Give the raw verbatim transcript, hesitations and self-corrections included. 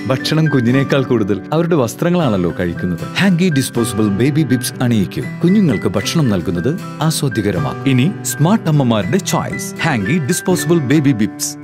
ഭക്ഷണം കുഞ്ഞിനേക്കാൾ കൂടുതൽ അവരുടെ വസ്ത്രങ്ങളാണല്ലോ കഴിക്കുന്നത്. ഹാങ്കി ഡിസ്പോസിബിൾ ബേബി ബിബ്സ് അണിയിക്കൂ. കുഞ്ഞുങ്ങൾക്ക് ഭക്ഷണം നൽകുന്നത് ആസ്വാദ്യകരമാക്കും. ഇനി സ്മാർട്ട് അമ്മമാരുടെ choice Hanky disposable baby bibs.